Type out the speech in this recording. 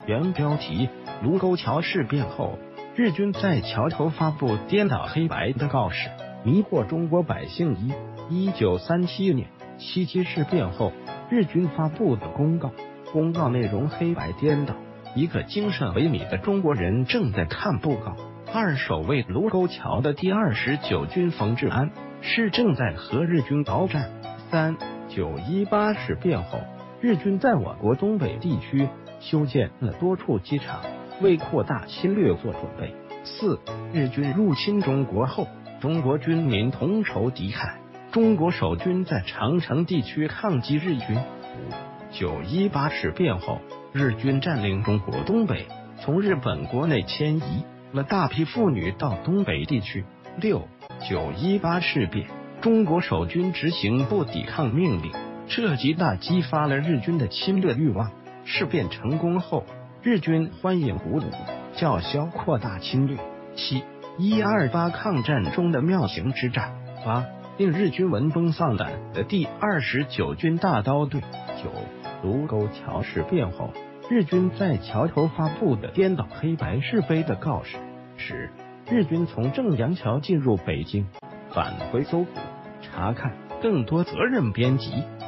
原标题：卢沟桥事变后，日军在桥头发布颠倒黑白的告示，迷惑中国百姓。1937年七七事变后，日军发布的公告内容黑白颠倒。一个精神萎靡的中国人正在看布告。二，守卫卢沟桥的第29军冯治安是正在和日军鏖战。三，918事变后，日军在我国东北地区修建了多处机场，为扩大侵略做准备。四，日军入侵中国后，中国军民同仇敌忾，中国守军在长城地区抗击日军。五，918事变后，日军占领中国东北，从日本国内迁移了大批妇女到东北地区。六，918事变，中国守军执行不抵抗命令，这极大激发了日军的侵略欲望。事变成功后，日军欢迎鼓舞，叫嚣扩大侵略。七，128抗战中的妙行之战。八，令日军闻风丧胆的第29军大刀队。九，卢沟桥事变后，日军在桥头发布的颠倒黑白是非的告示。十，日军从正阳桥进入北京，返回搜捕查看。更多责任编辑。